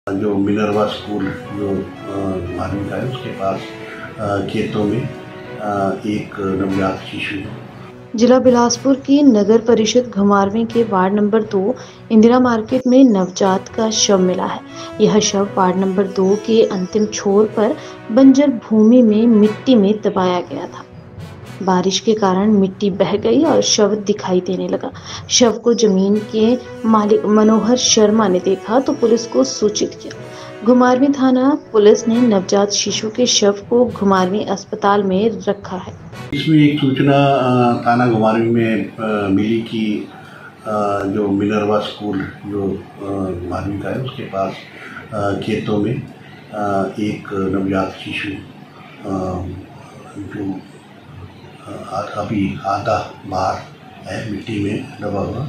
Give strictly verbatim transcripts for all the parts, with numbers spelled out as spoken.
जो Minerva school जो मालूम का है उसके पास खेतों में एक नवजात शिशु। जिला बिलासपुर की नगर परिषद घुमारवीं के वार्ड नंबर दो इंदिरा मार्केट में नवजात का शव मिला है। यह शव वार्ड नंबर दो के अंतिम छोर पर बंजर भूमि में मिट्टी में दबाया गया था। बारिश के कारण मिट्टी बह गई और शव दिखाई देने लगा। शव को जमीन के मालिक मनोहर शर्मा ने देखा तो पुलिस को सूचित किया। घुमारवीं थाना पुलिस ने नवजात शिशु के शव को घुमारवीं अस्पताल में रखा है। इसमें एक सूचना थाना घुमारवीं में मिली कि जो मिनर्वा स्कूल जो घुमारवीं का है उसके पास खेतों में एक नवजात शिशु जो अभी आधा बाहर है मिट्टी में दबा हुआ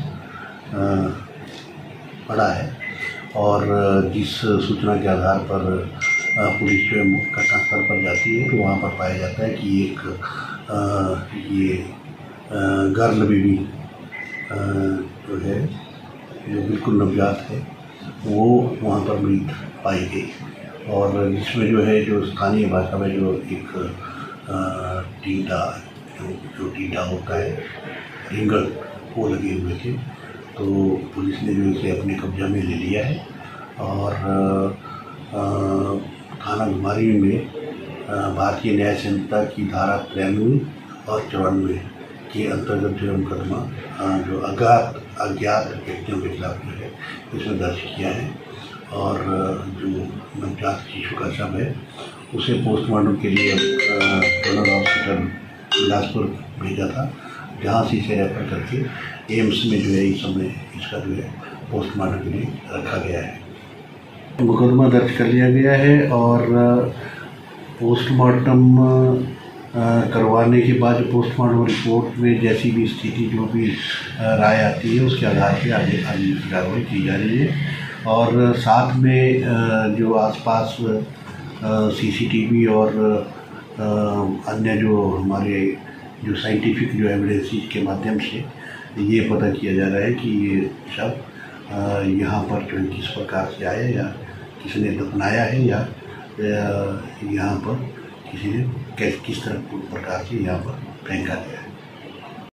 पड़ा है और जिस सूचना के आधार पर पुलिस जो घटनास्थल पर जाती है तो वहाँ पर पाया जाता है कि एक आ, ये गर्ल बेबी जो है जो बिल्कुल नवजात है वो वहाँ पर मृत पाई गई और जिसमें जो है जो स्थानीय भाषा में जो एक टीडा जो जो टीडा होता है रिंगल वो लगे हुए थे। तो पुलिस ने जो इसे अपने कब्जा में ले लिया है और थाना घुमारवीं में भारतीय न्याय संहिता की धारा तिरानवे और चौरानवे के अंतर्गत जो मुकदमा जो अज्ञात अज्ञात व्यक्तियों के खिलाफ जो है इसमें दर्ज किया है और जो नवजात शिशु का शव है उसे पोस्टमार्टम के लिए जनरल हॉस्पिटल बिलासपुर भेजा था, जहाँ से इसे रेफर करके एम्स में जो है इस समय इसका जो है पोस्टमार्टम के लिए रखा गया है। मुकदमा दर्ज कर लिया गया है और पोस्टमार्टम करवाने के बाद पोस्टमार्टम रिपोर्ट में जैसी भी स्थिति जो भी राय आती है उसके आधार पर आगे आगे की कार्रवाई की जा रही है और साथ में जो आसपास सीसीटीवी और अन्य जो हमारे जो साइंटिफिक जो एविडेंसेस के माध्यम से ये पता किया जा रहा है कि ये शव यहाँ पर जो किस प्रकार से आया या किसी ने दफनाया है या यहाँ पर किसी ने किस तरह प्रकार से यहाँ पर फेंका गया है।